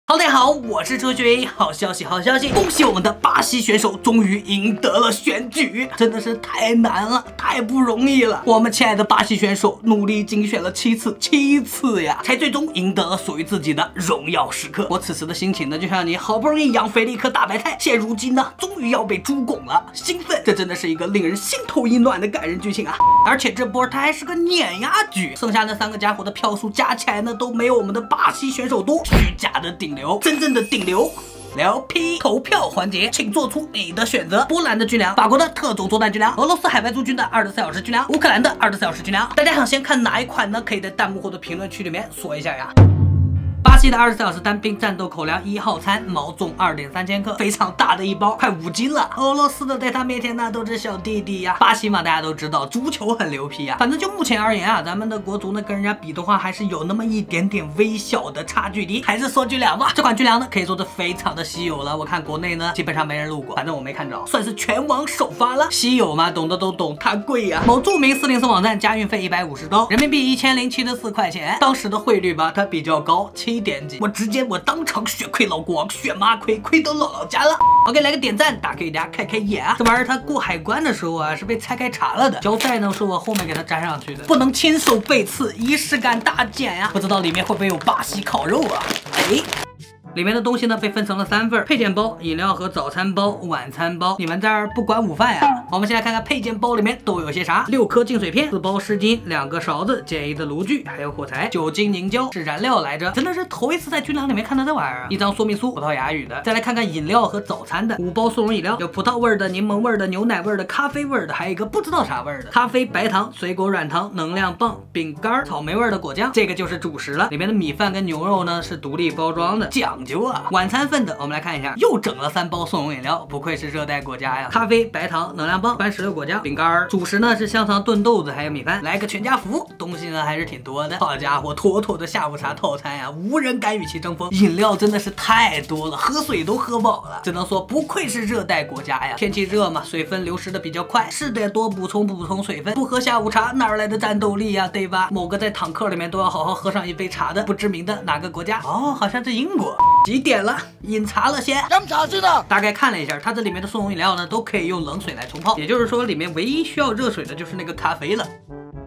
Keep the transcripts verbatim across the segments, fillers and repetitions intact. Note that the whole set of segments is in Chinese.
好，大家好，我是车学。好消息，好消息！恭喜我们的巴西选手终于赢得了选举，真的是太难了，太不容易了。我们亲爱的巴西选手努力竞选了七次，七次呀，才最终赢得了属于自己的荣耀时刻。我此时的心情呢，就像你好不容易养肥了一颗大白菜，现如今呢，终于要被猪拱了，兴奋！这真的是一个令人心头一暖的感人剧情啊！而且这波它还是个碾压局，剩下那三个家伙的票数加起来呢，都没有我们的巴西选手多。虚假的顶流，真正的顶流。L P 投票环节，请做出你的选择。波兰的军粮，法国的特种作战军粮，俄罗斯海外驻军的二十四小时军粮，乌克兰的二十四小时军粮。大家想先看哪一款呢？可以在弹幕或者评论区里面说一下呀。巴西的二十四小时单兵战斗口粮一号餐，毛重二点三千克，非常大的一包，快五斤了。俄罗斯的在他面前那都是小弟弟呀。巴西嘛，大家都知道，足球很牛皮啊。反正就目前而言啊，咱们的国足呢跟人家比的话，还是有那么一点点微小的差距的。还是说军粮吧，这款军粮呢可以说是非常的稀有了。我看国内呢基本上没人录过，反正我没看着，算是全网首发了。稀有嘛，懂的都懂，它贵呀。某著名四零四网站加运费一百五十刀，人民币一千零七十四块钱。当时的汇率吧，它比较高，七点几。我直接我当场血亏老国，血妈亏，亏到姥姥家了。OK， 来个点赞，打给大家开开眼啊！这玩意儿它过海关的时候啊，是被拆开查了的。胶带呢是我后面给它粘上去的，不能亲手背刺，仪式感大减呀！不知道里面会不会有巴西烤肉啊？哎。里面的东西呢被分成了三份：配件包、饮料和早餐包、晚餐包。你们这儿不管午饭呀？我们先来看看配件包里面都有些啥：六颗净水片、四包湿巾、两个勺子、简易的炉具，还有火柴、酒精凝胶是燃料来着。真的是头一次在军粮里面看到这玩意儿。一张说明书，葡萄牙语的。再来看看饮料和早餐的，五包速溶饮料，有葡萄味的、柠檬味的、牛奶味的、咖啡味的，还有一个不知道啥味的咖啡白糖、水果软糖、能量棒、饼干、草莓味的果酱。这个就是主食了。里面的米饭跟牛肉呢是独立包装的，讲究啊。晚餐份的，我们来看一下，又整了三包速溶饮料，不愧是热带国家呀！咖啡、白糖、能量棒、番石榴果酱、饼干。主食呢是香肠炖豆子，还有米饭，来个全家福，东西呢还是挺多的。好家伙，妥妥的下午茶套餐呀，无人敢与其争锋。饮料真的是太多了，喝水都喝饱了，只能说不愧是热带国家呀！天气热嘛，水分流失的比较快，是得多补充补充水分。不喝下午茶哪来的战斗力呀？对吧？某个在坦克里面都要好好喝上一杯茶的不知名的哪个国家？哦，好像是英国。几点了？饮茶了先。饮茶去的。大概看了一下，它这里面的速溶饮料呢，都可以用冷水来冲泡，也就是说，里面唯一需要热水的就是那个咖啡了。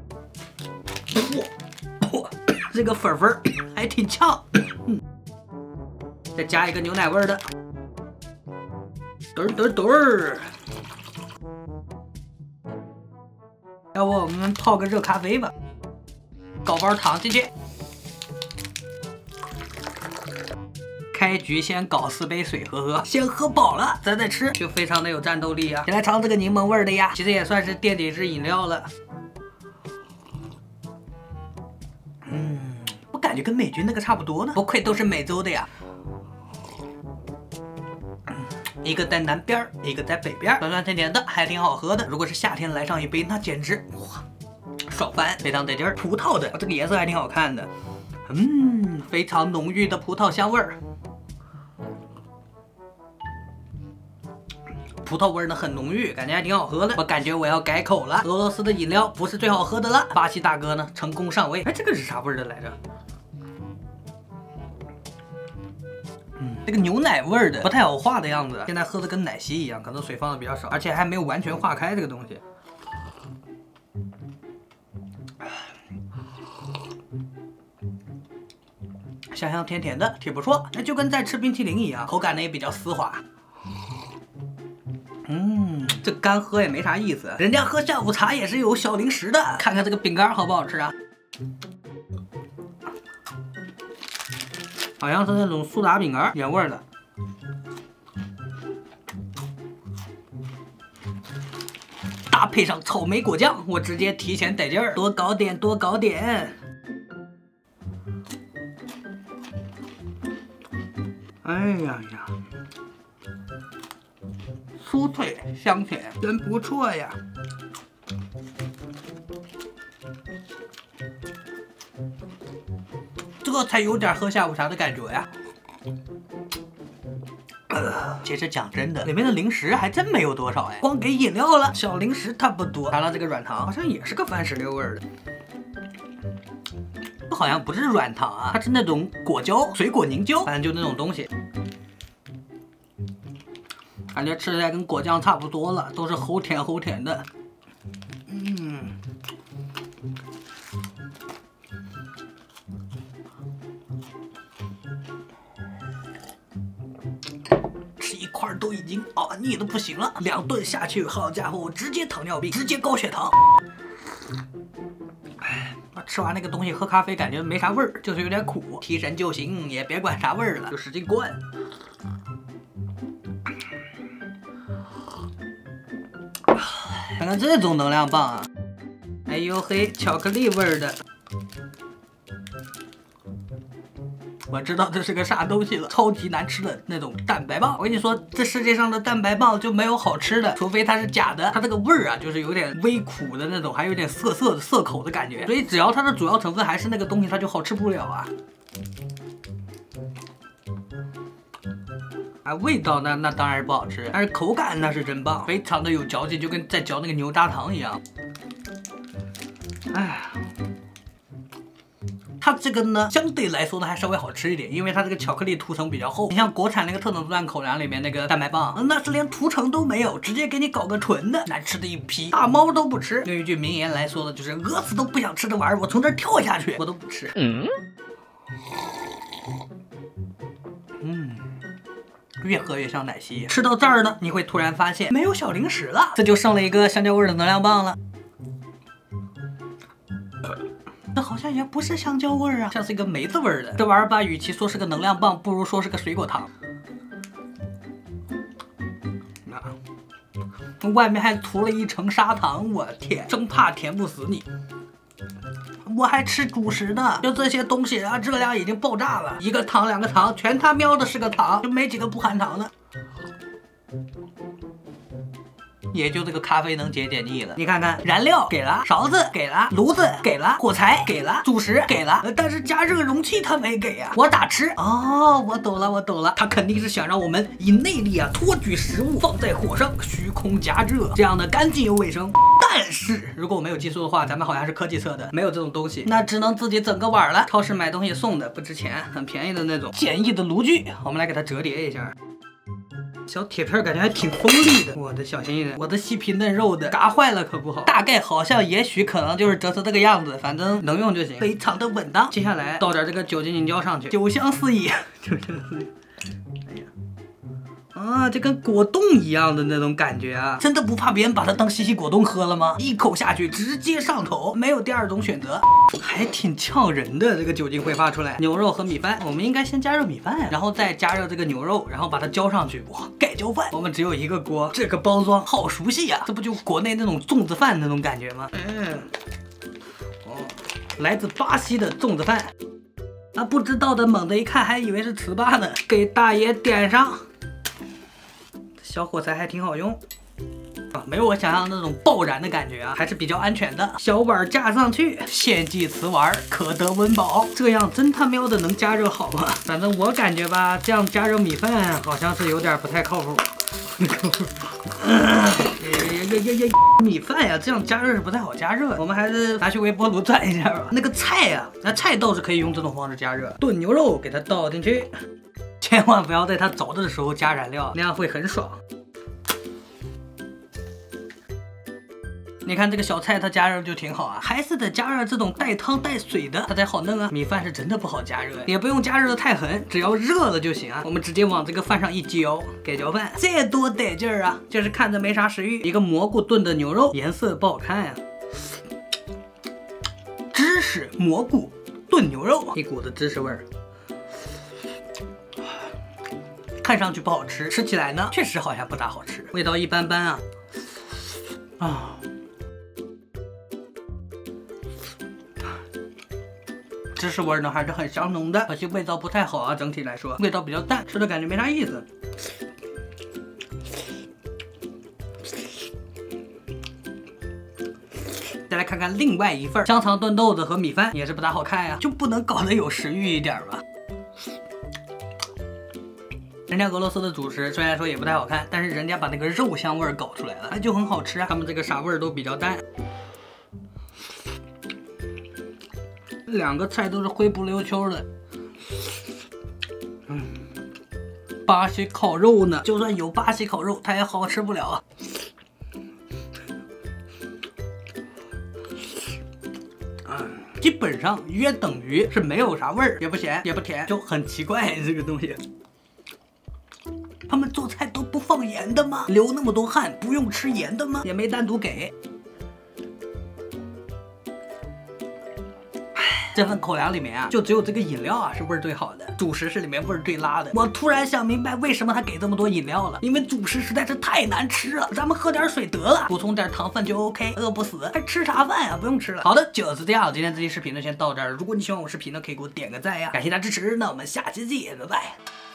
哇，这个粉粉还挺呛。再加一个牛奶味的。墩墩墩儿。要不我们泡个热咖啡吧？搞包糖进去。开局先搞四杯水喝喝，先喝饱了咱再吃，就非常的有战斗力啊！先来尝这个柠檬味的呀，其实也算是垫底式饮料了。嗯，我感觉跟美军那个差不多呢，不愧都是美洲的呀。一个在南边，一个在北边，酸酸甜甜的，还挺好喝的。如果是夏天来上一杯，那简直哇，爽翻，非常得劲儿。葡萄的，这个颜色还挺好看的，嗯，非常浓郁的葡萄香味儿。葡萄味呢很浓郁，感觉还挺好喝的。我感觉我要改口了，俄罗斯的饮料不是最好喝的了。巴西大哥呢成功上位。哎，这个是啥味的来着？嗯，这个牛奶味的不太好化的样子。现在喝的跟奶昔一样，可能水放的比较少，而且还没有完全化开这个东西。香香甜甜的，挺不错。那就跟在吃冰淇淋一样，口感呢也比较丝滑。嗯，这干喝也没啥意思，人家喝下午茶也是有小零食的。看看这个饼干好不好吃啊？好像是那种苏打饼干，原味的。搭配上草莓果酱，我直接提前得劲儿，多搞点，多搞点。哎呀呀！酥脆香甜，真不错呀！这才有点喝下午茶的感觉呀。呃，其实讲真的，里面的零食还真没有多少哎，光给饮料了，小零食它不多。尝尝这个软糖，好像也是个番石榴味的。 好像不是软糖啊，它是那种果胶、水果凝胶，反正就那种东西。感觉吃起来跟果酱差不多了，都是齁甜齁甜的。嗯。吃一块都已经啊腻的不行了，两顿下去，好家伙，直接糖尿病，直接高血糖。哎，吃完那个东西喝咖啡感觉没啥味儿，就是有点苦，提神就行，也别管啥味儿了，就使劲灌。看看这种能量棒啊！哎呦嘿，巧克力味儿的。我知道这是个啥东西了，超级难吃的那种蛋白棒。我跟你说，这世界上的蛋白棒就没有好吃的，除非它是假的。它这个味儿啊，就是有点微苦的那种，还有点涩涩的涩口的感觉。所以只要它的主要成分还是那个东西，它就好吃不了啊。啊，味道那那当然不好吃，但是口感那是真棒，非常的有嚼劲，就跟在嚼那个牛轧糖一样。哎。它这个呢，相对来说呢还稍微好吃一点，因为它这个巧克力涂层比较厚。你像国产那个特种作战口粮里面那个蛋白棒，那是连涂层都没有，直接给你搞个纯的，难吃的一批，大猫都不吃。用一句名言来说呢，就是饿死都不想吃的玩意儿，我从这儿跳下去我都不吃。嗯，嗯。越喝越像奶昔。吃到这儿呢，你会突然发现没有小零食了，这就剩了一个香蕉味的能量棒了。这好像也不是香蕉味啊，像是一个梅子味的。这玩意儿吧，与其说是个能量棒，不如说是个水果糖。啊，外面还涂了一层砂糖，我天，生怕甜不死你。我还吃主食呢，就这些东西啊，热量已经爆炸了，一个糖两个糖，全他喵的是个糖，就没几个不含糖的。也就这个咖啡能解解腻了。你看看，燃料给了，勺子给了，炉子给了，火柴给了，主食给了，但是加热容器它没给呀、啊。我咋吃？哦，我懂了，我懂了，他肯定是想让我们以内力啊托举食物放在火上，虚空加热，这样的干净又卫生。但是如果我没有记错的话，咱们好像是科技测的，没有这种东西，那只能自己整个碗了。超市买东西送的，不值钱，很便宜的那种简易的炉具，我们来给它折叠一下。小铁片感觉还挺锋利的，我的小心一点，我的细皮嫩肉的，嘎坏了可不好。大概好像也许可能就是折成这个样子，反正能用就行，非常的稳当。接下来倒点这个酒精凝胶上去，酒香四溢，酒香四溢。哎呀，啊，这跟果冻一样的那种感觉啊！真的不怕别人把它当西西果冻喝了吗？一口下去直接上头，没有第二种选择，还挺呛人的。这个酒精挥发出来，牛肉和米饭，我们应该先加热米饭，然后再加热这个牛肉，然后把它浇上去。哇，盖浇饭！我们只有一个锅，这个包装好熟悉呀、啊，这不就国内那种粽子饭那种感觉吗？嗯，哦，来自巴西的粽子饭。啊，不知道的猛的一看还以为是糍粑呢，给大爷点上。小火柴还挺好用啊，没有我想象的那种爆燃的感觉啊，还是比较安全的。小碗架上去，献祭瓷碗，可得温饱。这样真他喵的能加热好吗？反正我感觉吧，这样加热米饭好像是有点不太靠谱。呀呀呀呀！米饭呀，这样加热是不太好加热，我们还是拿去微波炉转一下吧。那个菜呀，那菜倒是可以用这种方式加热。炖牛肉给它倒进去。千万不要在它着的时候加燃料，那样会很爽。你看这个小菜，它加热就挺好啊，还是得加热这种带汤带水的，它才好弄啊。米饭是真的不好加热，也不用加热的太狠，只要热了就行啊。我们直接往这个饭上一浇，盖浇饭，这多得劲儿啊！就是看着没啥食欲，一个蘑菇炖的牛肉，颜色不好看呀、啊。芝士蘑菇炖牛肉，一股子芝士味儿。看上去不好吃，吃起来呢确实好像不大好吃，味道一般般啊。啊，芝士味呢还是很香浓的，可惜味道不太好啊，整体来说味道比较淡，吃的感觉没啥意思。再来看看另外一份香肠炖豆子和米饭，也是不大好看呀、啊，就不能搞得有食欲一点吗？人家俄罗斯的主食虽然说也不太好看，但是人家把那个肉香味儿搞出来了，那就很好吃啊。他们这个啥味儿都比较淡。 两个菜都是灰不溜秋的。嗯，巴西烤肉呢，就算有巴西烤肉，它也好吃不了啊。嗯，基本上约等于是没有啥味儿，也不咸也不甜，就很奇怪这个东西。他们做菜都不放盐的吗？流那么多汗不用吃盐的吗？也没单独给。这份口粮里面啊，就只有这个饮料啊是味儿最好的，主食是里面味儿最拉的。我突然想明白为什么他给这么多饮料了，因为主食实在是太难吃了。咱们喝点水得了，补充点糖分就 OK， 饿不死，还吃啥饭呀？不用吃了。好的，就是这样，今天这期视频呢先到这儿。如果你喜欢我视频呢，可以给我点个赞呀，感谢大家支持。那我们下期见，拜拜。